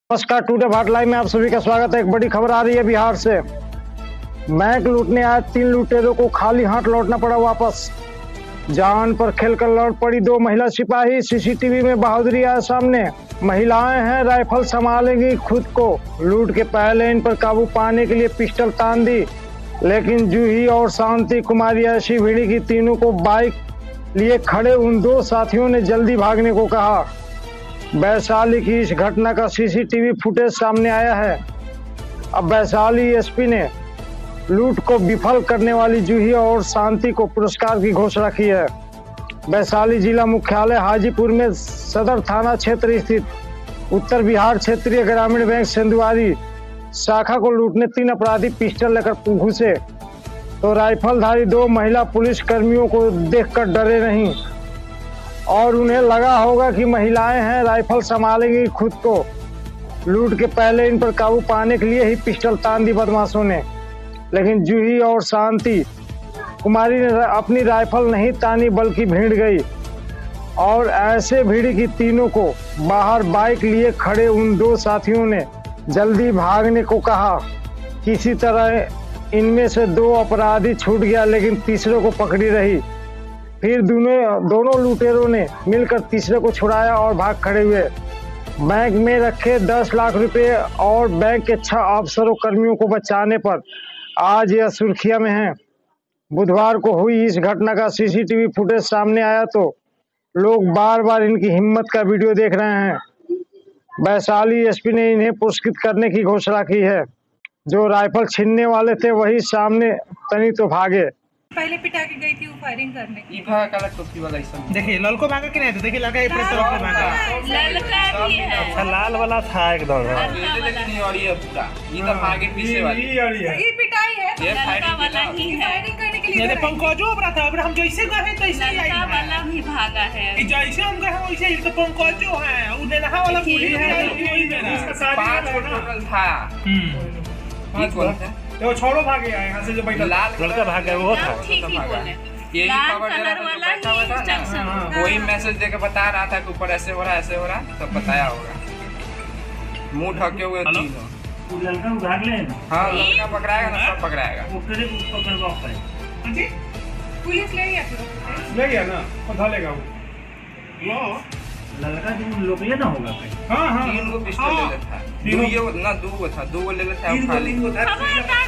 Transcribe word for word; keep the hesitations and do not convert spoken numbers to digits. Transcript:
नमस्कार, today Bharat live में आप सभी का स्वागत है। एक बड़ी खबर आ रही है बिहार से। बैंक लूटने आए तीन लुटेरों को खाली हाथ लौटना पड़ा वापस। जान पर खेलकर लौट पड़ी दो महिला सिपाही। सीसीटीवी में बहादुरी आया सामने। महिलाएं हैं, राइफल संभालेंगी खुद को। लूट के पहले इन पर काबू पाने के लिए पिस्टल तान दी, लेकिन जूही और शांति कुमारी ऐसी भिड़ी की तीनों को बाइक लिए खड़े उन दो साथियों ने जल्दी भागने को कहा। वैशाली की इस घटना का सीसीटीवी फुटेज सामने आया है। अब वैशाली एसपी ने लूट को विफल करने वाली जूही और शांति को पुरस्कार की घोषणा की है। वैशाली जिला मुख्यालय हाजीपुर में सदर थाना क्षेत्र स्थित उत्तर बिहार क्षेत्रीय ग्रामीण बैंक सेंधुआरी शाखा को लूटने तीन अपराधी पिस्टल लेकर घुसे, तो राइफलधारी दो महिला पुलिस कर्मियों को देखकर डरे नहीं और उन्हें लगा होगा कि महिलाएं हैं, राइफल संभालेंगी खुद को। लूट के पहले इन पर काबू पाने के लिए ही पिस्टल तान दी बदमाशों ने, लेकिन जूही और शांति कुमारी ने अपनी राइफल नहीं तानी बल्कि भीड़ गई और ऐसे भीड़ी की तीनों को बाहर बाइक लिए खड़े उन दो साथियों ने जल्दी भागने को कहा। किसी तरह इनमें से दो अपराधी छूट गया, लेकिन तीसरे को पकड़ी रही। फिर दोनों दोनों लुटेरों ने मिलकर तीसरे को छुड़ाया और भाग खड़े हुए। बैंक में रखे दस लाख रुपए और बैंक के छह अफसरों कर्मियों को बचाने पर आज यह सुर्खियां में है। बुधवार को हुई इस घटना का सीसीटीवी फुटेज सामने आया तो लोग बार बार इनकी हिम्मत का वीडियो देख रहे हैं। वैशाली एसपी ने इन्हें पुरस्कृत करने की घोषणा की है। जो राइफल छीनने वाले थे वही सामने तनी तो भागे। पहले पिटा के गई थी वो फायरिंग करने। ई भागा काला टोपी वाला इसन देखिए ललको भागा कि नहीं? देखिए लड़का एक तरफ से भागा। ललका भी है। अच्छा लाल वाला था एकदम। ये लेकिन और ये पूरा ये तो आगे पीछे वाली ये वाली है। ये पिटाई है। ये ललका वाला ही है। फायरिंग करने के लिए ये पंकजो बड़ा था। अब हम जैसे गए तैसे ही आई ललका वाला भी भागा है। है। जैसे हम गए वैसे ही तो पंकजो है। वो नेहा वाला पुलिस है वही मेरा। इसका शादी पांच टोटल था। हम्म पांच कौन था? वो छोड़ो भागे आए यहां से जो बैठा लाल लड़का भाग गया वो था। ठीक ही बोले। ये लाल कवर कलर जरा वाला बैठा हुआ ही था ना, इंस्ट्रक्शन। वही मैसेज देके बता रहा था कि ऊपर ऐसे हो रहा है ऐसे हो रहा है, तब बताया होगा। मुंह ढके हुए तीनों। वो लड़का भाग ले ना। हाँ लड़का पकड़ाएगा ना, सब पकड़ाएगा। वो करे पकड़वा पाए। जी पुलिस ले गया फिर। ले गया ना और ढलेगा वो। लो लड़का जो लोग ले ना होगा कहीं। हां हां तीन को पिस्टल ले लेता है। दो ये ना दो था, दो ले लेता है खाली।